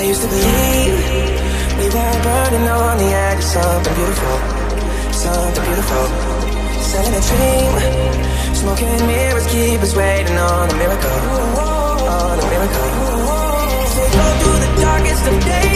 I used to believe we were burning on the edge of something beautiful, something beautiful. Selling a dream, smoking mirrors keep us waiting on a miracle, on a miracle. As we go through the darkest of days,